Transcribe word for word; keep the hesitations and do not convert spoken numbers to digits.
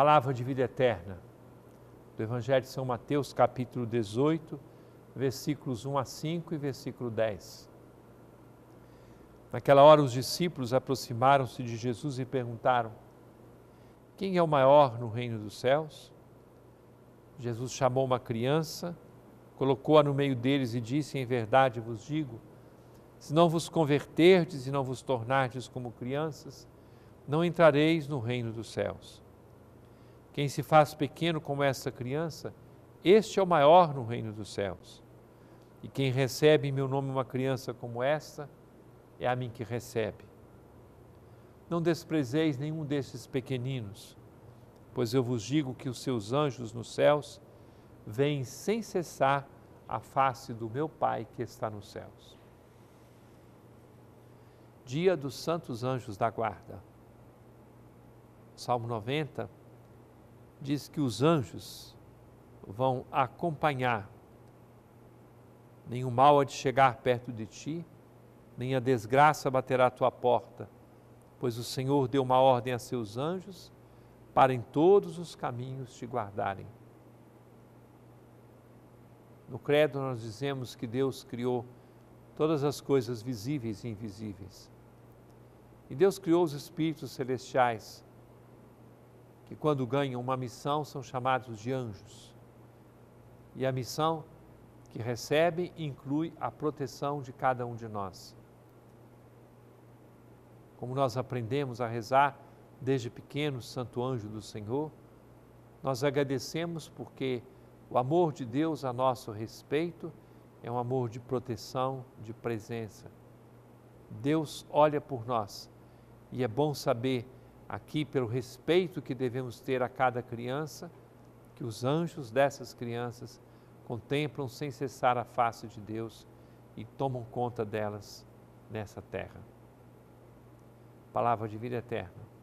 Palavra de vida eterna, do Evangelho de São Mateus, capítulo dezoito, versículos um a cinco e versículo dez. Naquela hora os discípulos aproximaram-se de Jesus e perguntaram: quem é o maior no reino dos céus? Jesus chamou uma criança, colocou-a no meio deles e disse: em verdade vos digo, se não vos converterdes e não vos tornardes como crianças, não entrareis no reino dos céus. Quem se faz pequeno como essa criança, este é o maior no reino dos céus. E quem recebe em meu nome uma criança como esta, é a mim que recebe. Não desprezeis nenhum desses pequeninos, pois eu vos digo que os seus anjos nos céus veem sem cessar a face do meu Pai que está nos céus. Dia dos Santos Anjos da Guarda. Salmo noventa diz que os anjos vão acompanhar. Nenhum mal há de chegar perto de ti, nem a desgraça baterá à tua porta, pois o Senhor deu uma ordem a seus anjos para em todos os caminhos te guardarem. No credo nós dizemos que Deus criou todas as coisas visíveis e invisíveis. E Deus criou os espíritos celestiais, que quando ganham uma missão são chamados de anjos. E a missão que recebem inclui a proteção de cada um de nós. Como nós aprendemos a rezar desde pequeno, Santo Anjo do Senhor, nós agradecemos porque o amor de Deus a nosso respeito é um amor de proteção, de presença. Deus olha por nós e é bom saber, aqui pelo respeito que devemos ter a cada criança, que os anjos dessas crianças contemplam sem cessar a face de Deus e tomam conta delas nessa terra. Palavra de vida eterna.